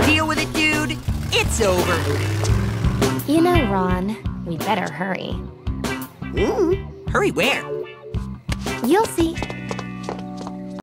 Deal with it, dude. It's over. You know, Ron, we better hurry. Hurry where? You'll see